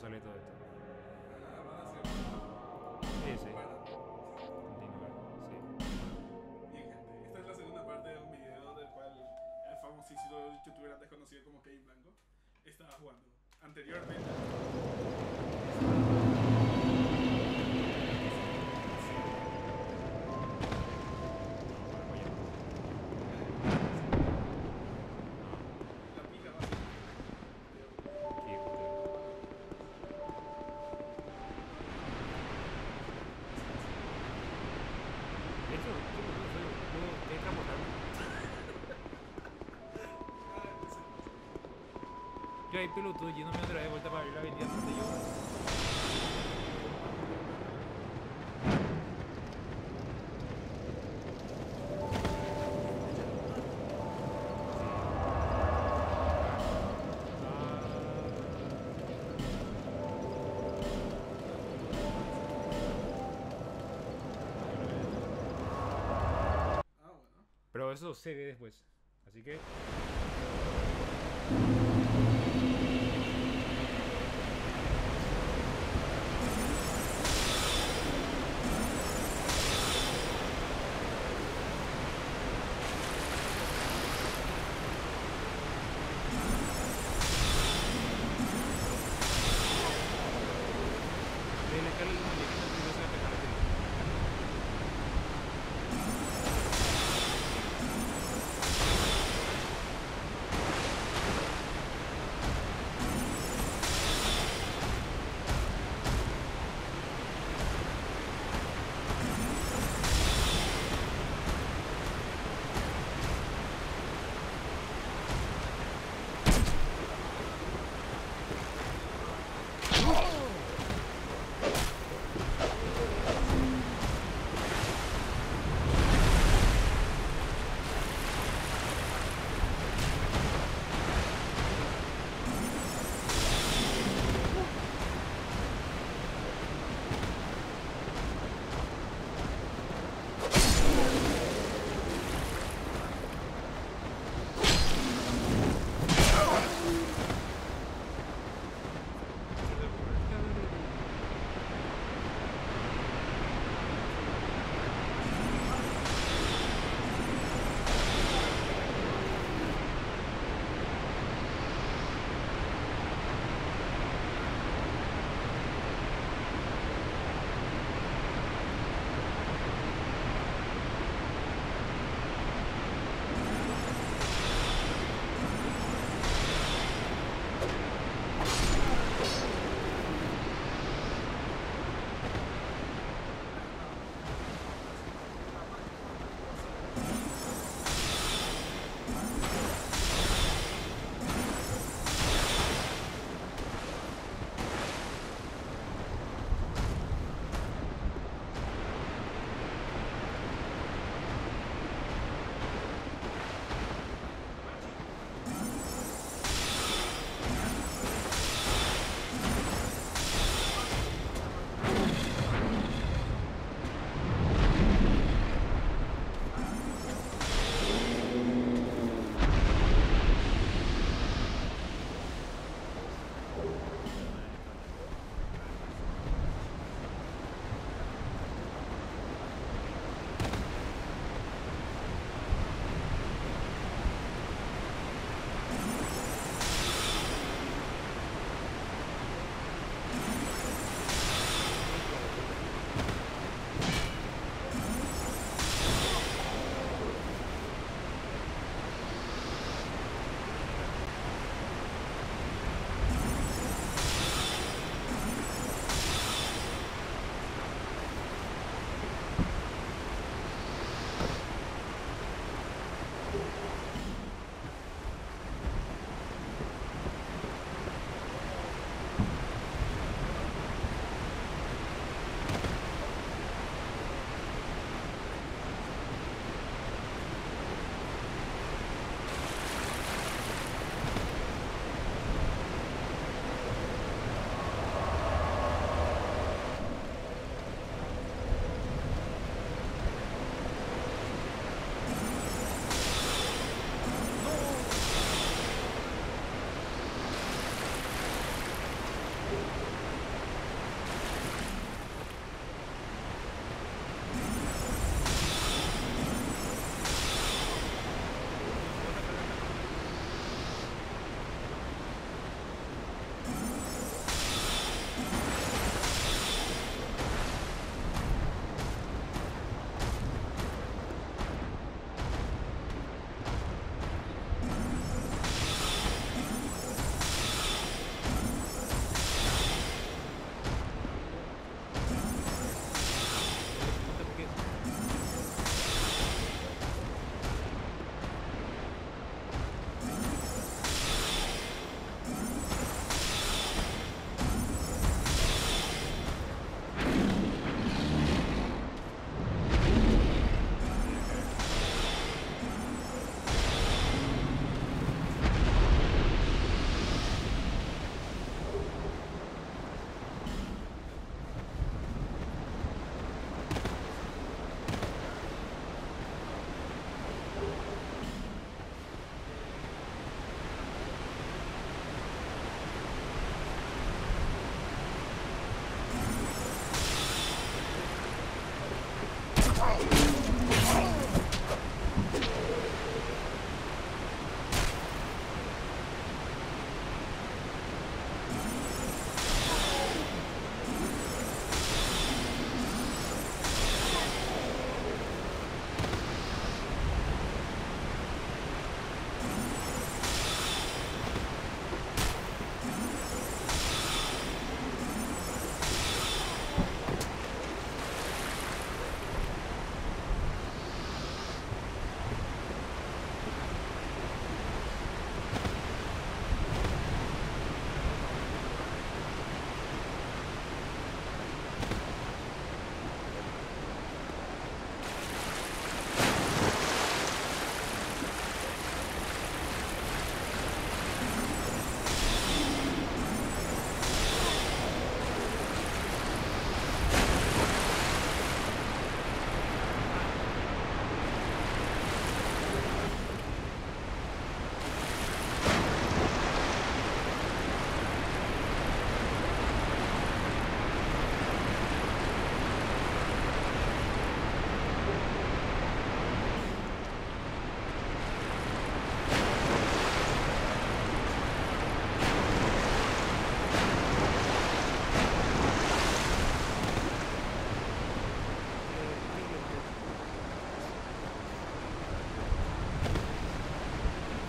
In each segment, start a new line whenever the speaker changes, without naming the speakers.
sale todo esto.
Van a ser.
Sí, sí.
Bueno,
Continuar, sí.
bien, gente. Esta es la segunda parte de un video del cual el famosísimo youtuber antes conocido como Kevin Blanco estaba jugando. Anteriormente. La pija va a ser.
Qué puto. Esto, qué boludo soy. Puedo teletransportarme. Yo ahí pelotudo yéndome otra vez de vuelta para abrir la avenida donde yo.
Ah, bueno.
Pero eso se ve después. Así que. Viene acá el muñequito y no se va a pegar aquí.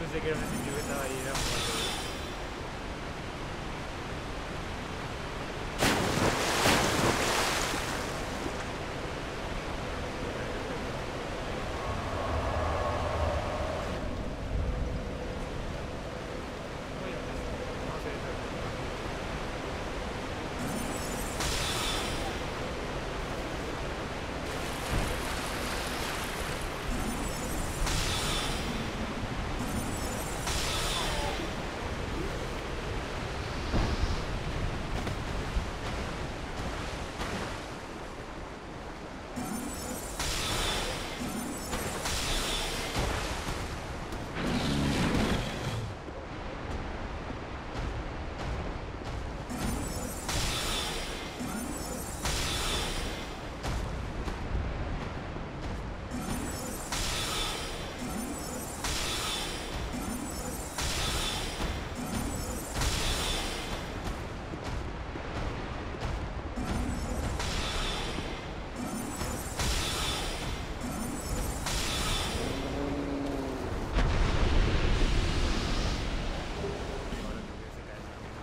pensé que era un enemigo que estaba ahí, era muerto. Muy bien, vamos a hacer eso. Ahora creo que se cae esa mina.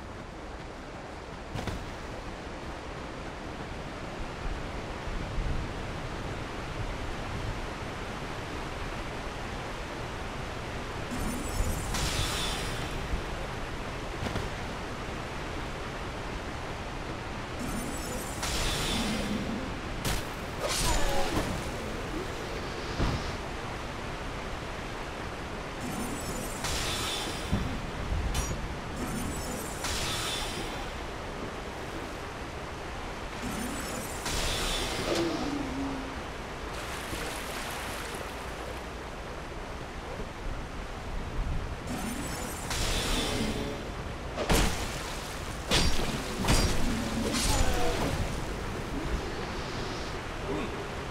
Uy,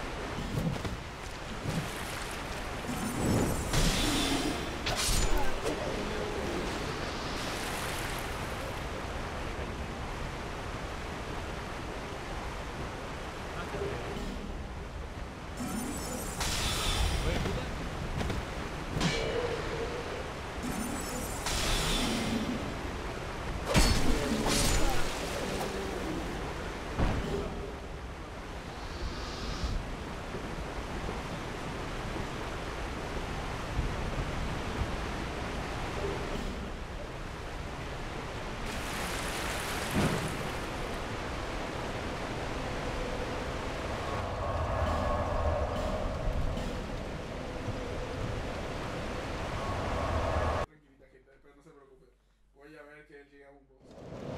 ah, qué bien. Oye, puta.
Tranquilita, gente, pero no se preocupe. Voy a ver que él llega a un boss.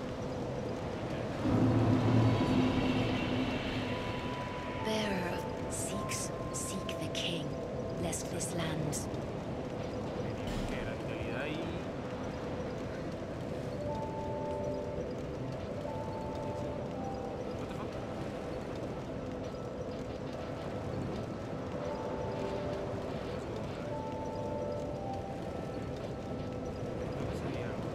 Bearer of Sikhs, seek the king, lest this land.
Que la vitalidad y... What the fuck? Creo que salía algo.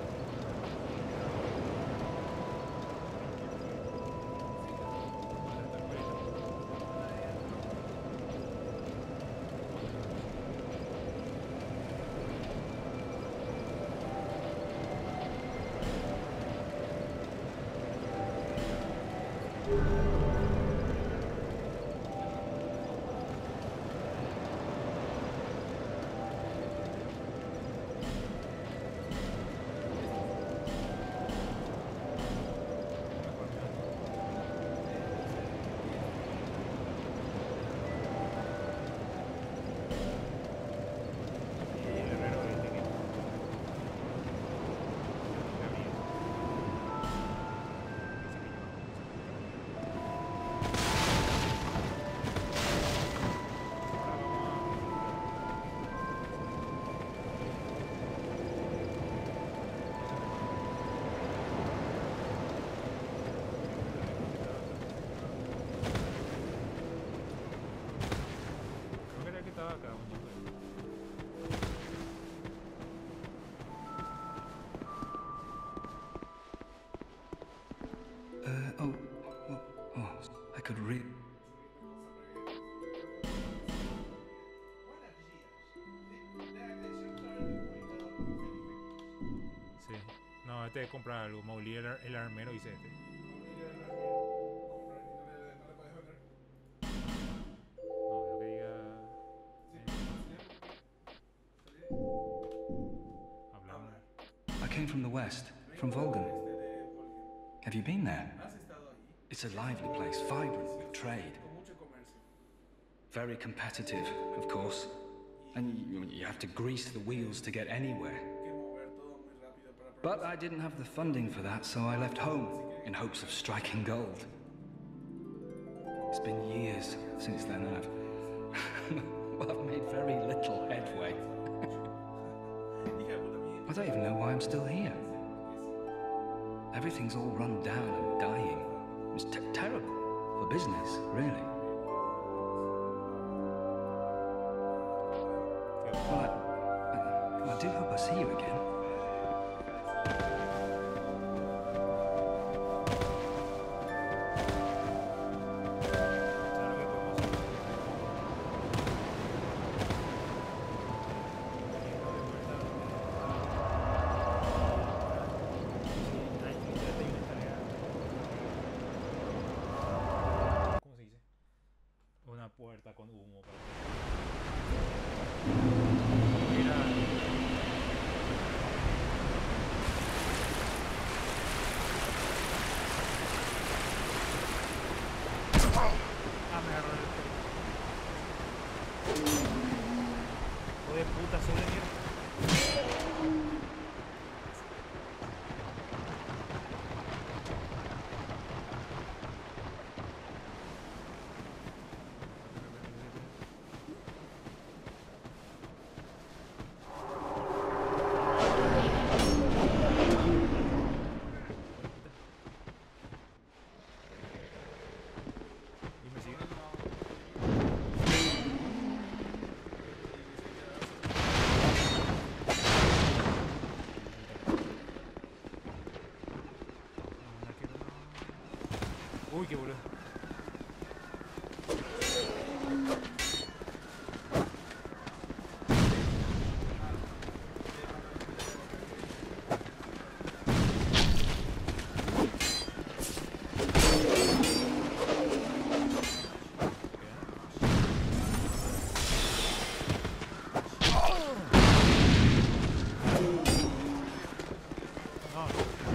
No, este es comprar algo. Mowgli el armero, dice este. No, veo que diga. Hablamos.
I came from the west, from Volgan. Have you been there? It's a lively place, vibrant with trade. Very competitive, of course. And you have to grease the wheels to get anywhere. But I didn't have the funding for that, so I left home in hopes of striking gold. It's been years since then, and I've made very little headway. I don't even know why I'm still here. Everything's all run down and dying. It's terrible for business, really. Well, I do hope I see you again.
¿Cómo se dice? Una puerta con humo para mira. Ah, me agarró el pelo. Hijo de puta, soy de mierda. Y me sigue. Uy, qué boludo. No,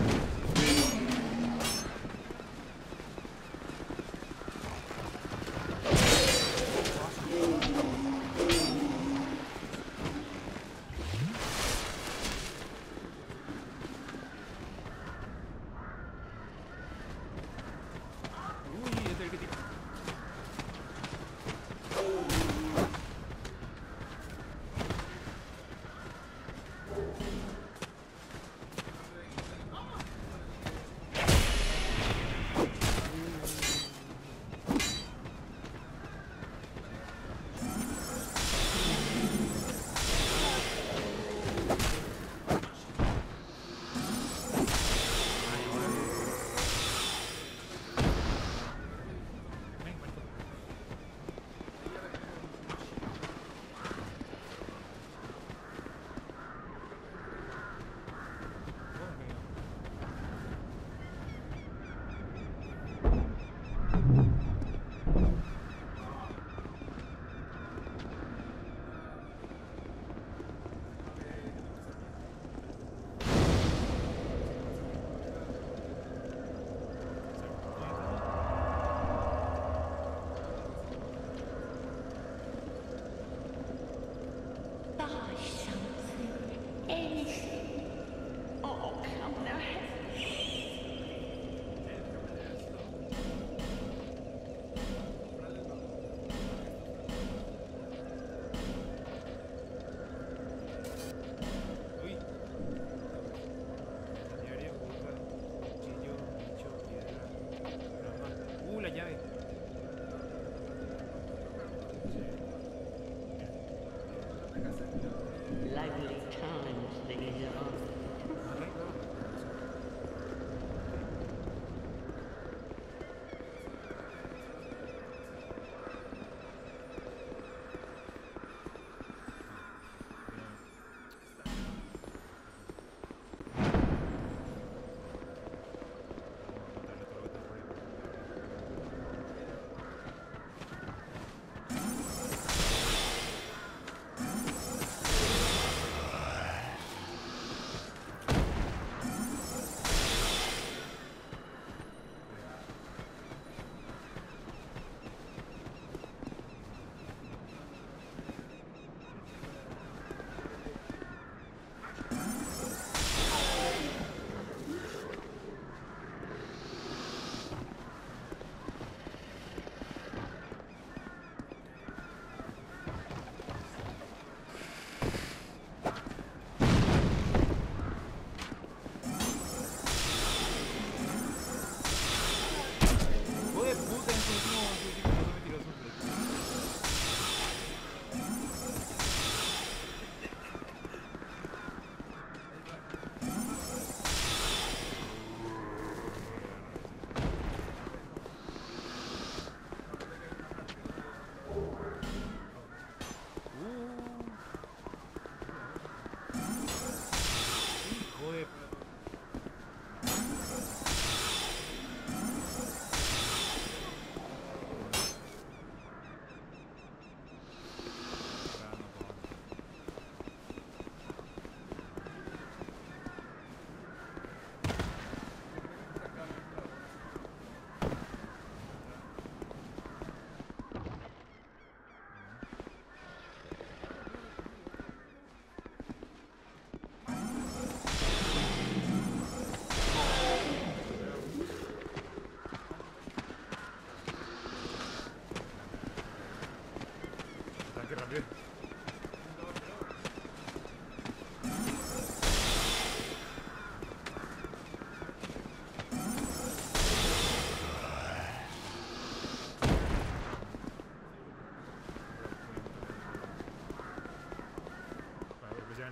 uy, este es el que tira. Ven, muerto.
Buy something. Anything. Oh, come now.
Uy. Diario, boca, cuchillo, bicho, piedra, rama. La llave.
Lively times these are.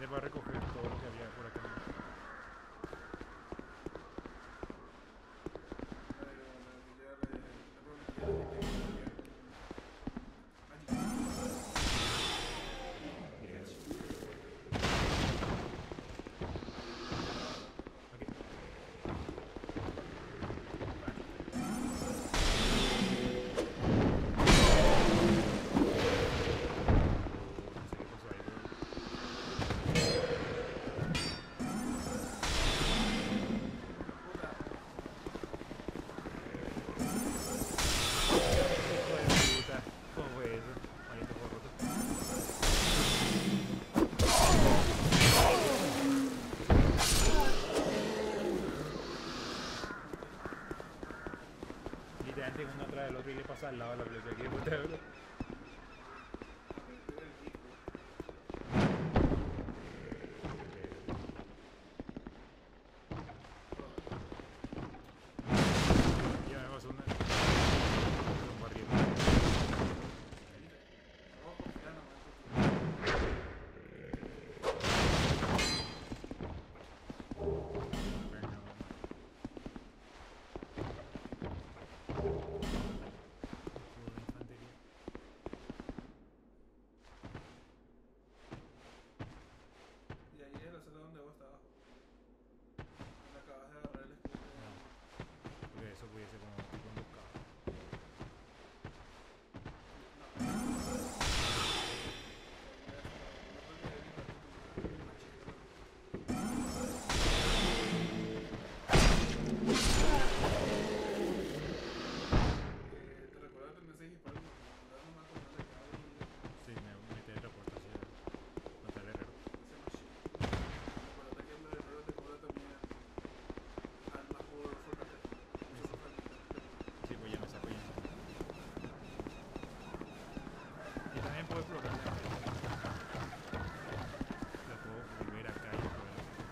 suficiente para recoger todo lo que había por acá. Uno atrás del otro y le pasa al lado de la flecha aquí, puta, ¿verdad? Ya me pasó un barril. Eso pudiese como tipo emboscado.
¿Te recuerdas de ese disparo?
Sí, me teletransporta hacia matar al herrero.
Recuerda que el herrero te cobra también almas por fortalecer.
Sí, pues ya me saco ya. Y también puedo explorar la puedo volver acá y poder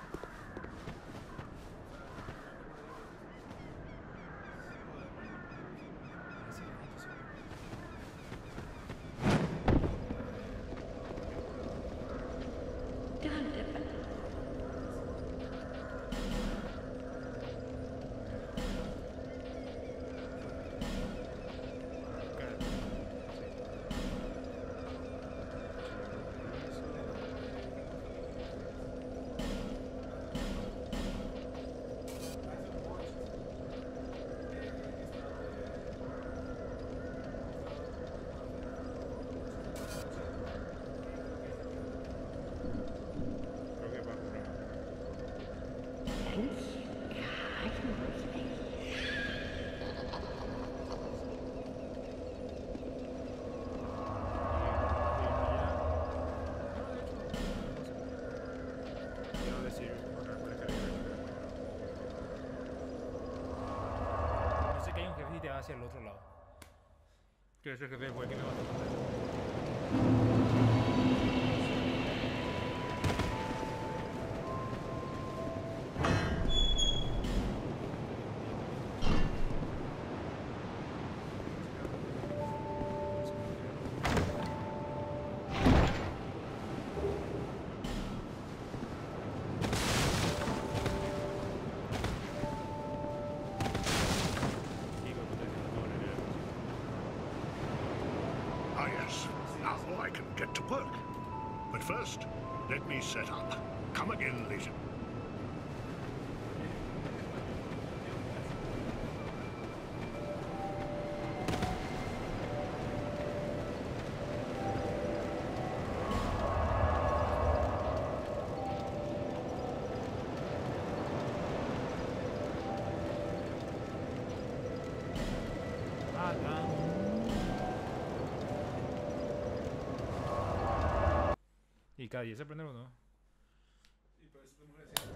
creo que va a ocurrir. Quiero decir, acá por acá. No sé que hay un jefe y te va hacia el otro lado. Que ese jefe fue el que me mató.
Ah, yes. Now I can get to work. But first, let me set up. Come again later.
Y cada 10 se prende uno.
Y por eso te mueres siempre.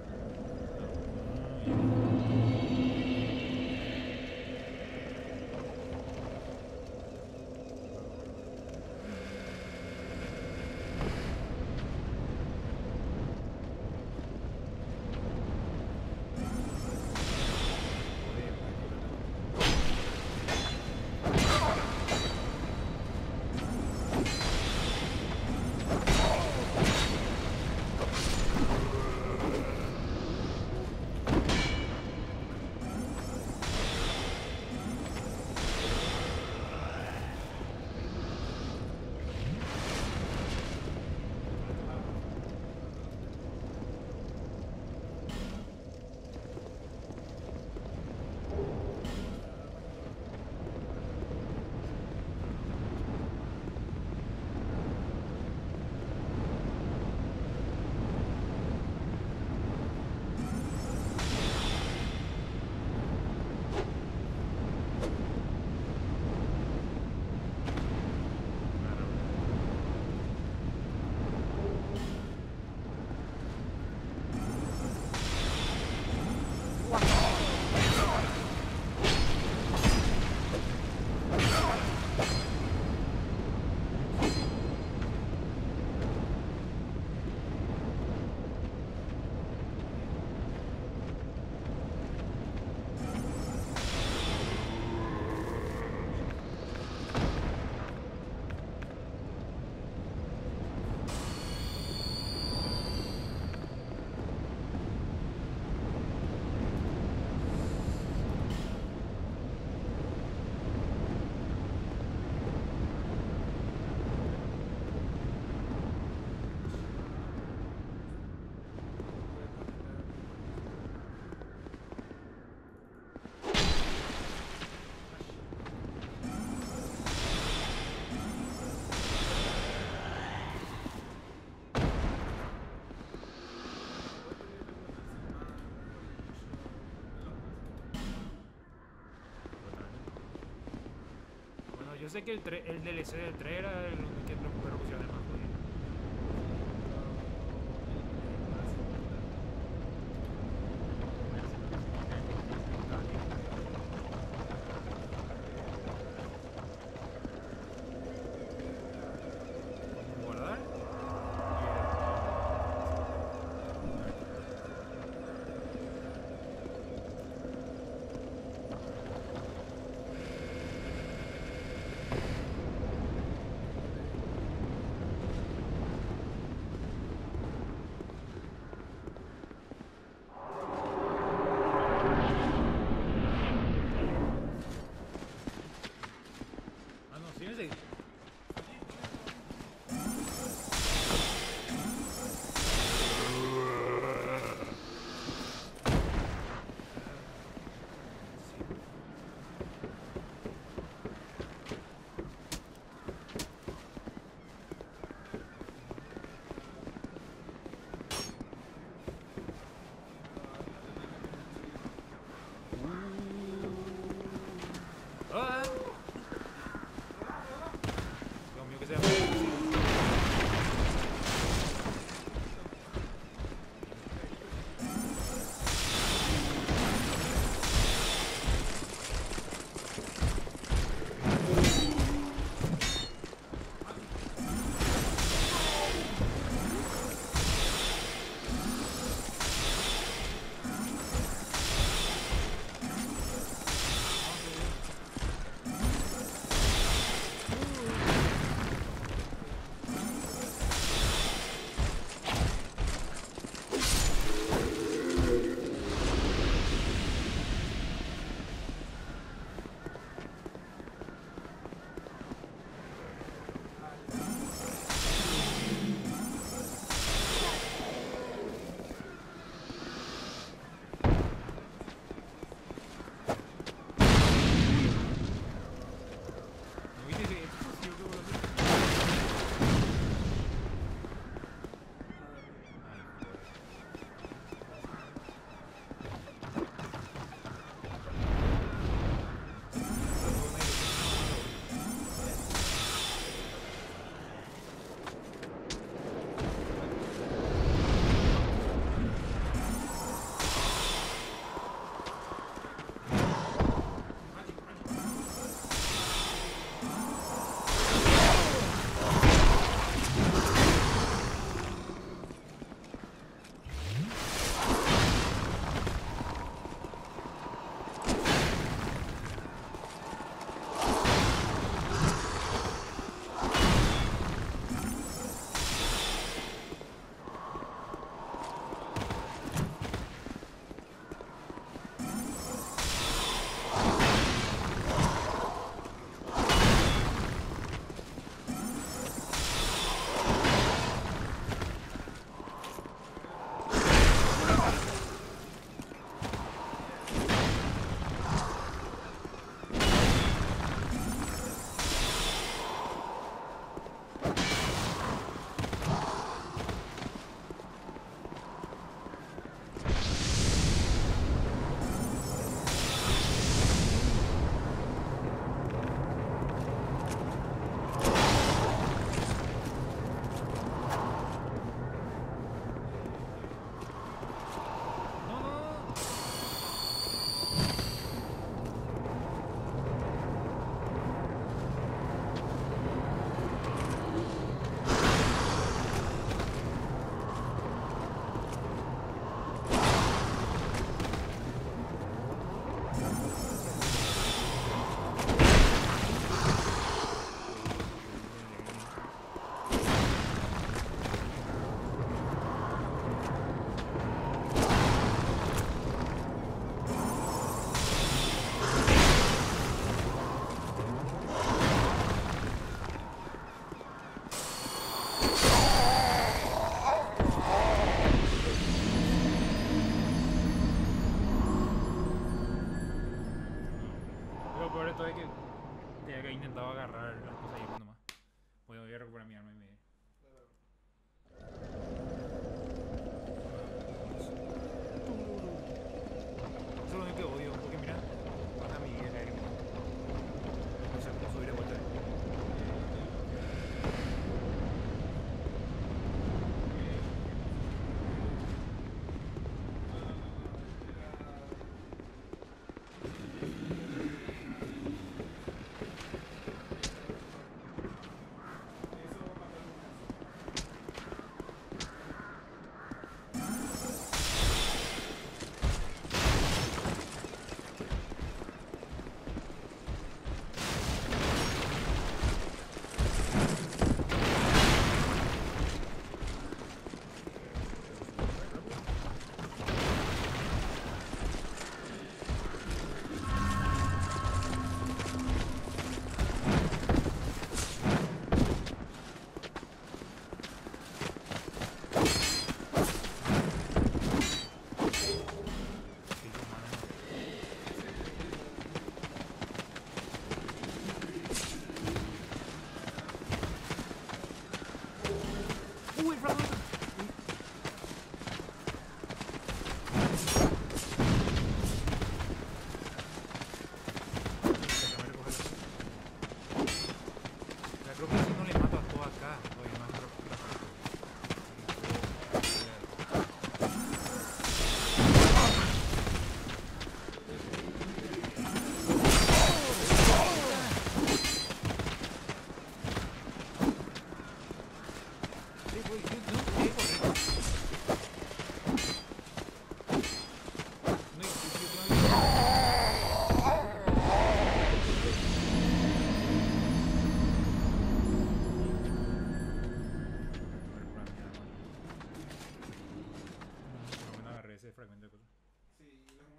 Yo sé que el DLC del 3 era el que lo pusieron de más jodido. Guardar.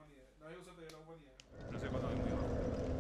humanidad. No hay un de la humanidad.
No sé cuándo es muy bajo.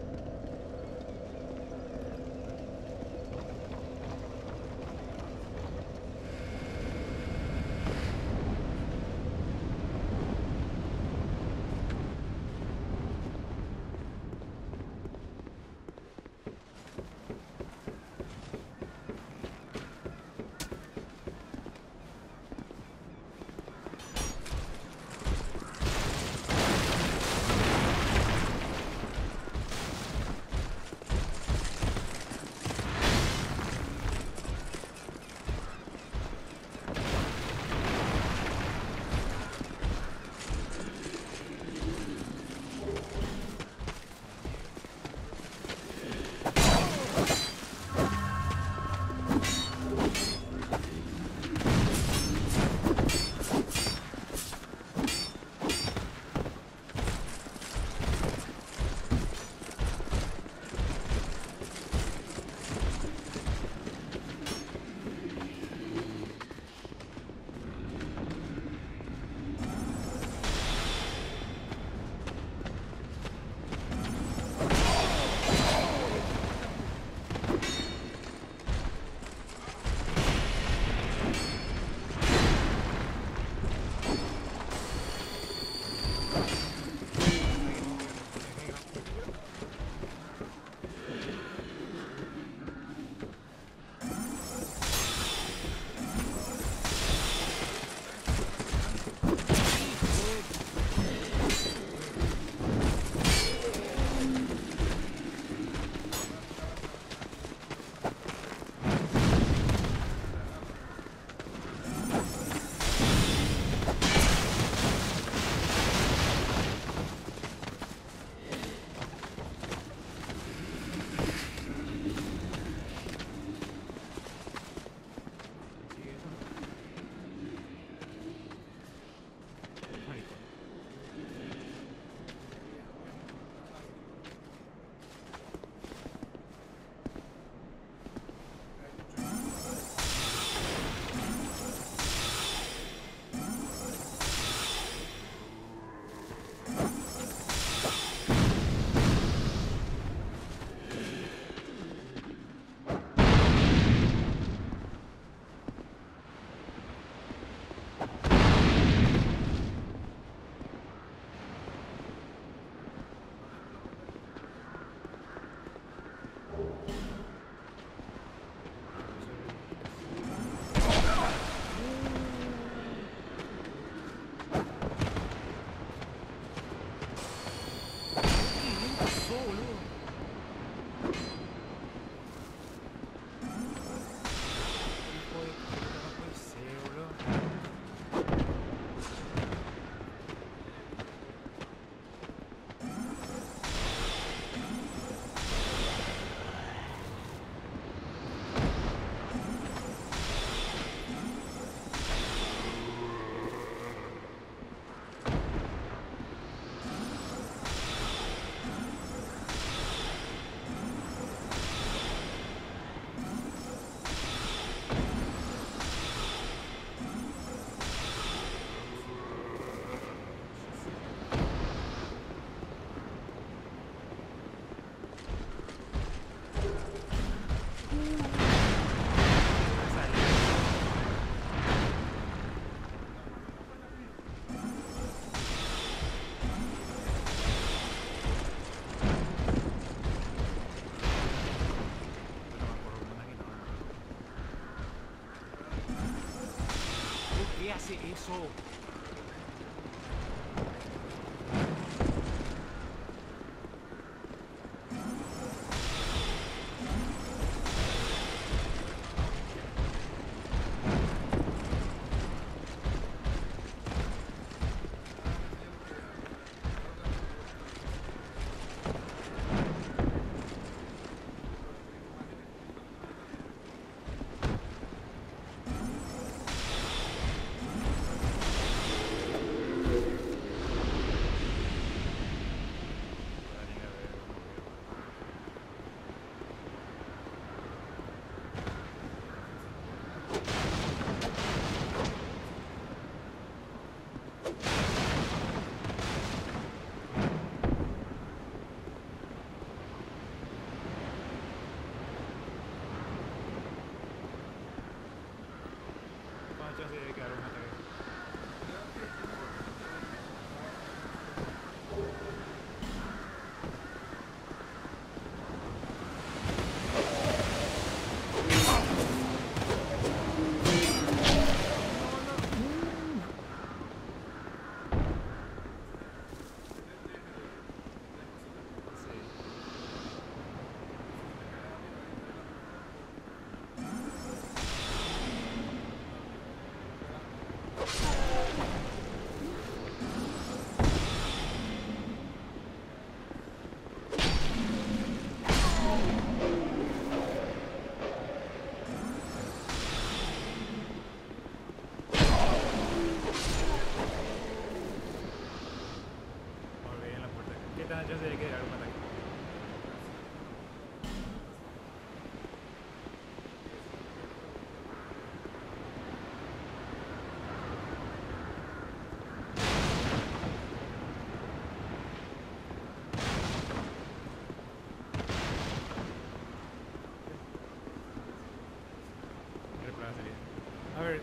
hace eso?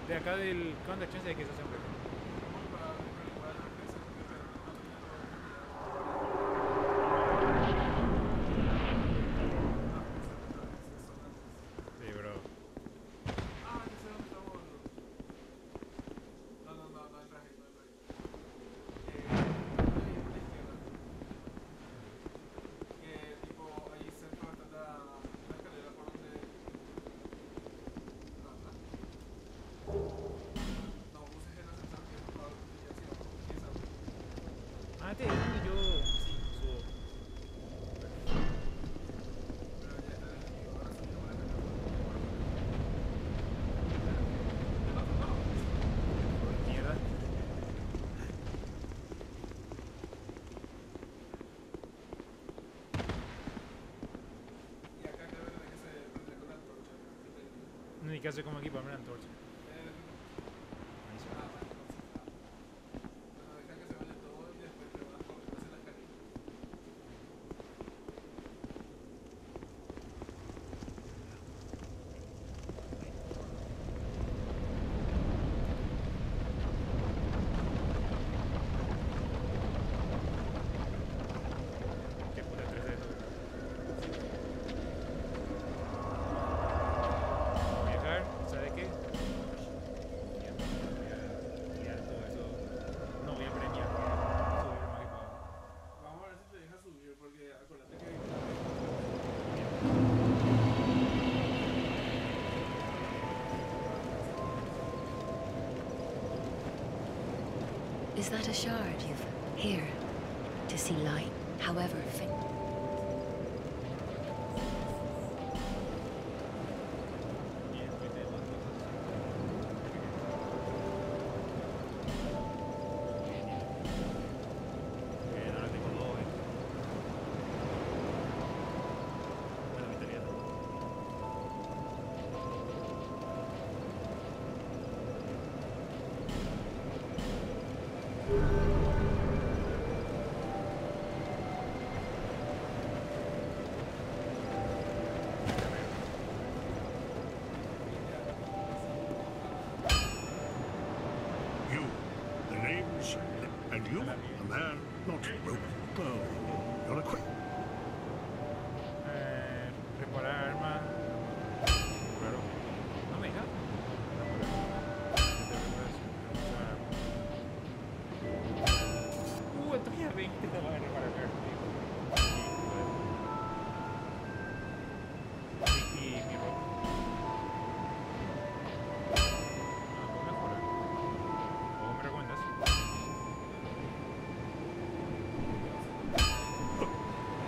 De acá del Contact Chance de que se hace un reto. Sí, bro.
Ah, ya sé dónde estamos. No, no, no, no entra ahí, no entra ahí. Ahí a la izquierda. Que tipo, ahí cerca está la escalera por donde. ¿Verdad? No, uses el ascensor que es probablemente ya hacia abajo. Y esa.
Ah, este es donde yo subo.
Pero ya está en el enemigo. Ahora subimos por acá.
Mierda.
Y acá creo que se prende con la antorcha. Que te ayuda.
No hay que hacer como equiparme la antorcha.
Ah, vale, entonces está. Bueno, deja que se vaya todo y después te vas corriendo hacia la escalera.
Qué puta 3 de esto. Voy a dejar, ¿sabe qué? Voy a todo eso. No voy a premiar por subir lo más que pueda.
Vamos a ver si te deja subir, porque acuérdate que.
Is that a shard you've here to see light, however faint?
Y después de dos cosas. Ahora tengo dos, Bueno, mi italiano.
You, the name's... And you, a man, not broken. Oh, you're a quick...
Reparar armas. Claro. No me deja. Estoy a 20 te vas a reparar. Y mi ropa. Puedo mejorar. ¿Cómo me recomiendas?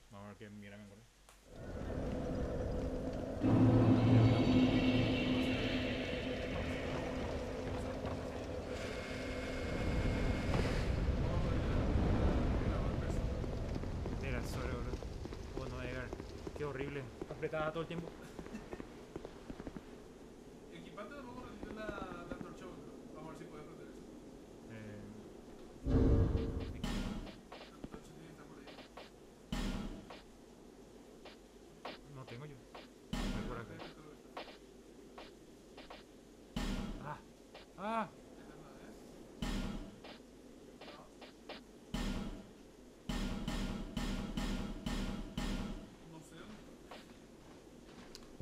Vamos a ver qué mira me acuerdo. Mira, sobre, boludo. Bueno, Edgar. Qué horrible. Apretada todo el tiempo.
Equipate de nuevo la antorcha, boludo. Vamos a ver si puedes prender eso.
Eh,
La antorcha tiene que estar por ahí.
no tengo yo. Voy por acá. Ah. Ah.
No sé dónde está.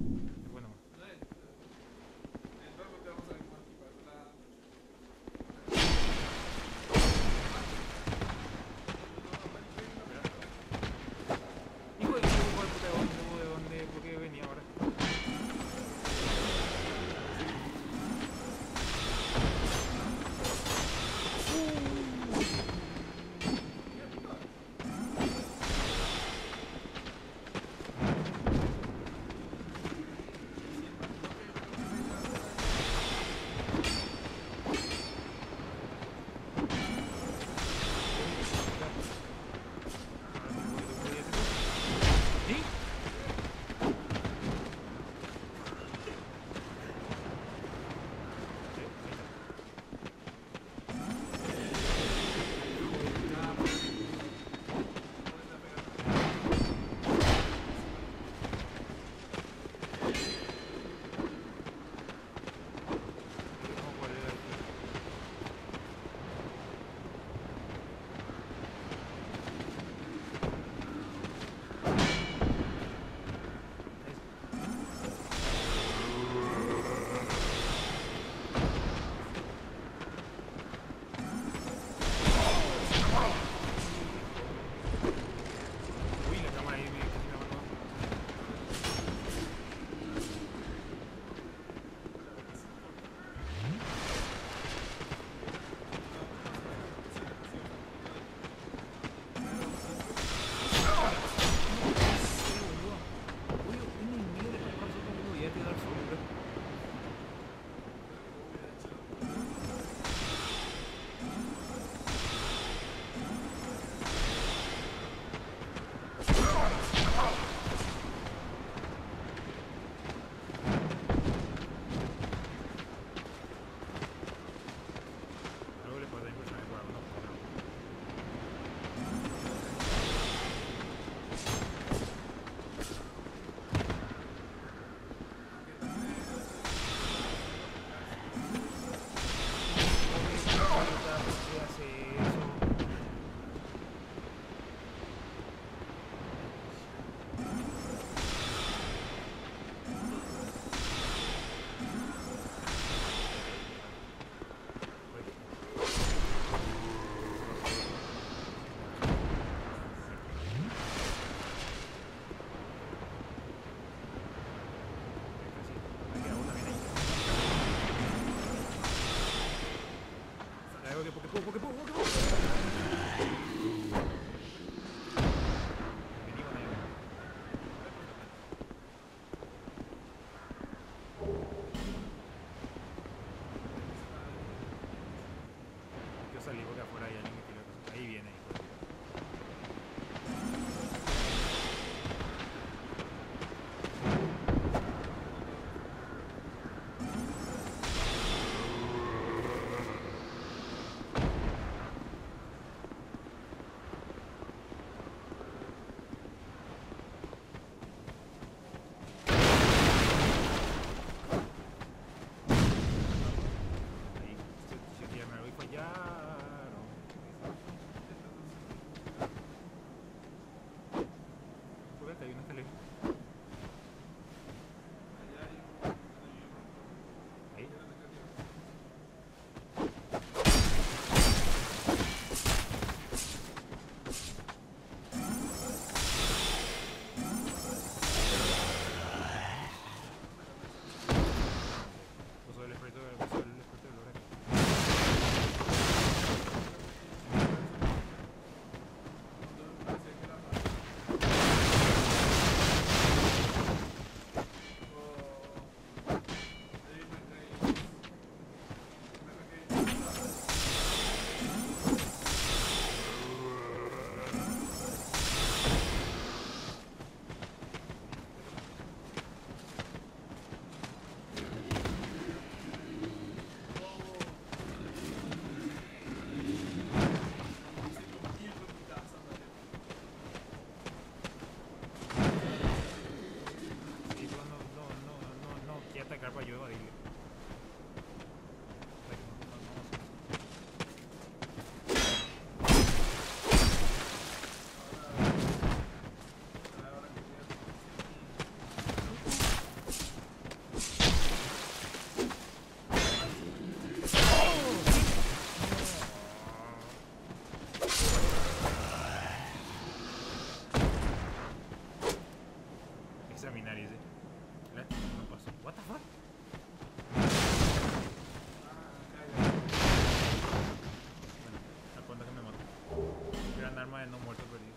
arma de no muerto perdido.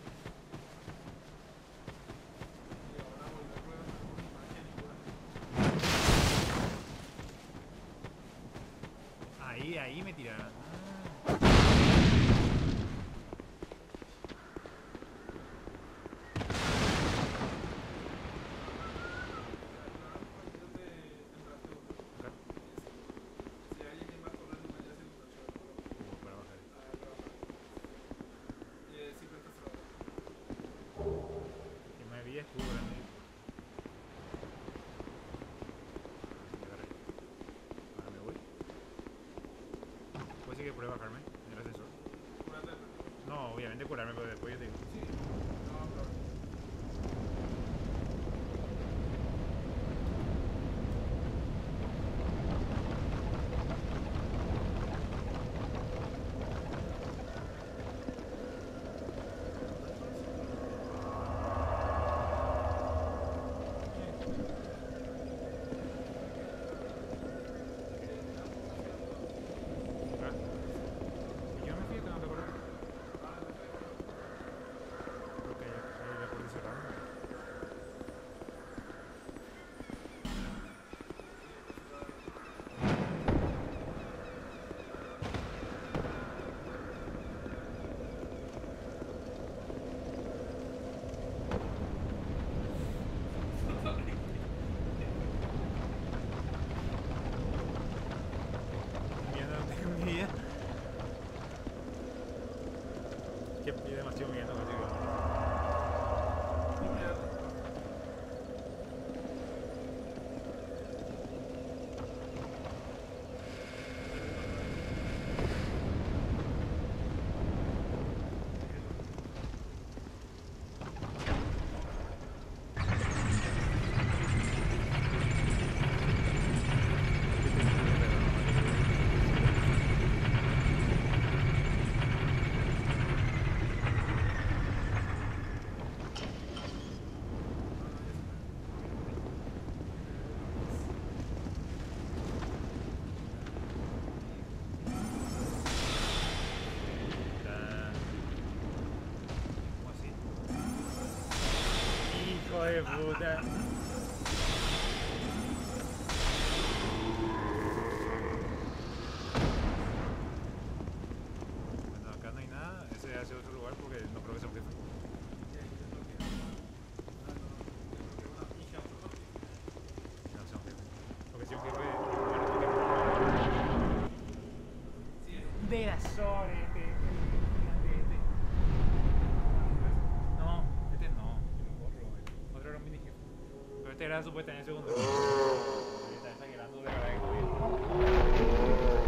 Y ahora volver a pruebas con magia ni cura.
Ahí me tiraron. Para bajar. Que me vi estuvo grande. Ahora me voy. Pues sí que puede bajarme en el ascensor. No, obviamente curarme, pero después yo te digo. Yo me fui, no te acuerdas. Ok, ahí la puerta cerrada. Miedo, no tengo ni idea. Que pide demasiado miedo, así que vamos. ¿Cómo así? Hijo de puta. Bueno, acá no hay nada. Ese ha sido otro lugar porque no creo que sea un jefe. No sea un jefe. Porque si un jefe. De la sorete. No, este no. Otro era un mini jefe. Pero este era supuestamente el segundo. Está exagerando de verdad que muy bien.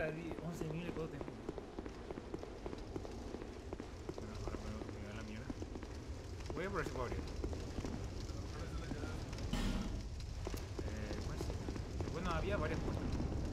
está 11.000 y todo tiempo. Bueno, ahora me voy a la mierda. Voy a por si puedo abrir. Pues, bueno, había varias puertas.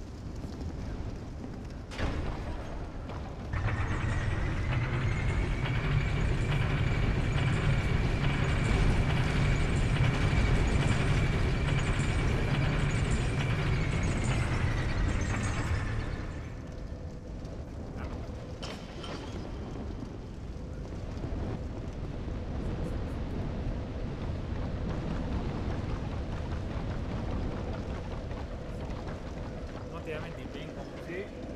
No te voy a mentir, bien como sí.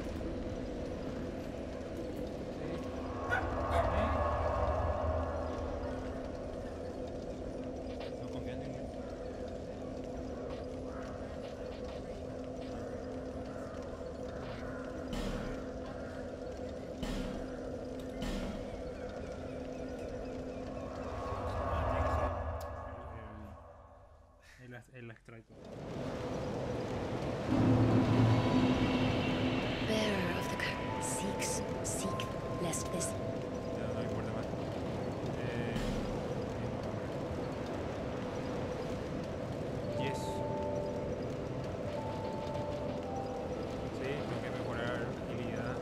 No confían en mí. El extracto.
Bearer of the curse. Seek, lest this.
Ya no importa más. Yes. Sí, tengo que mejorar agilidad.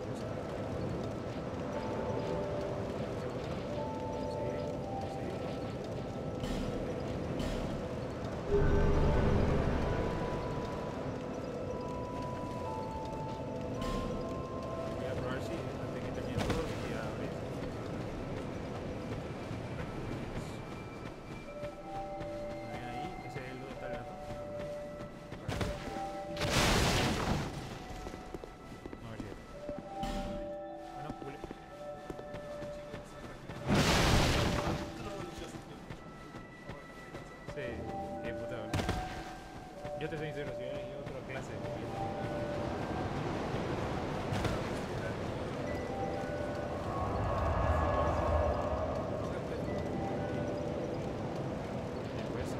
Voy a probar si antes que termine todo, si ya abre. Ven ahí, ese es el donde está el gato. No, a ver si es. Bueno, pule. Sí, qué puta. Yo te soy sincero, si hubiera elegido otra clase de móvil. Después.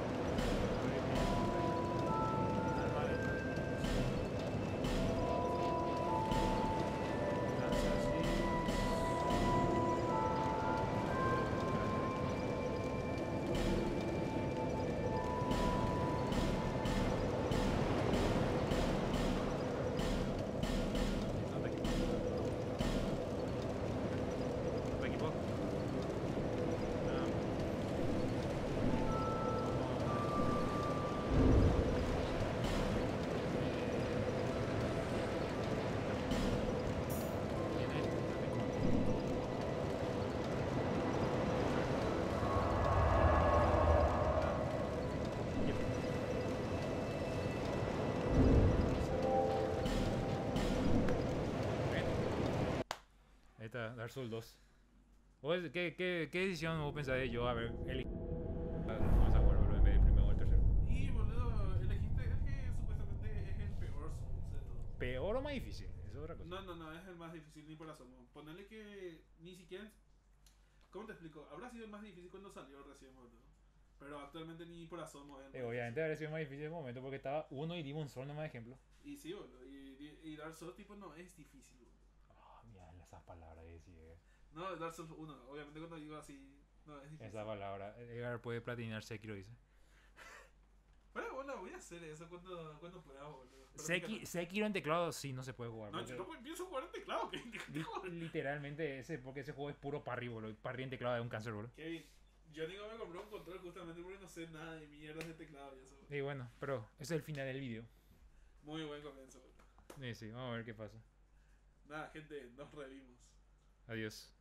Lanza así. No te equivoco. No te equivoco. Ahí está, Dark Souls 2. ¿Qué decisión vos pensás de yo haber elegido? Vamos a jugar en vez del primero o el tercero.
Y boludo, elegiste el que supuestamente es el peor Souls de todo.
¿Peor o más difícil? Eso es otra cosa.
No, es el más difícil ni por asomo. Ponerle que ni siquiera. ¿Cómo te explico? Habrá sido el más difícil cuando salió recién, boludo. Pero actualmente ni por asomo es el más
Obviamente habría sido más difícil en el momento porque estaba uno y Demon Souls nomás ejemplo.
difícil. Y sí, boludo. Y Dark Souls tipo no es difícil, boludo.
Ah, mira esas palabras que decía.
No, Dark Souls 1. Obviamente cuando digo así, no es difícil.
Esa palabra. Edgar puede platinar Sekiro, dice.
Pero bueno, voy a hacer eso cuando pueda, boludo. Pero
Sekiro en teclado sí no se puede jugar.
no,
porque
yo no pienso jugar en teclado.
literalmente porque ese juego es puro parry, boludo. Parry en teclado es un cáncer, boludo.
Kevin, yo digo me compré un control justamente porque no sé nada de mierdas de teclado y eso.
Y bueno, pero ese es el final del video.
Muy buen comienzo, boludo.
Sí, vamos a ver qué pasa.
Nada, gente, nos revimos.
Adiós.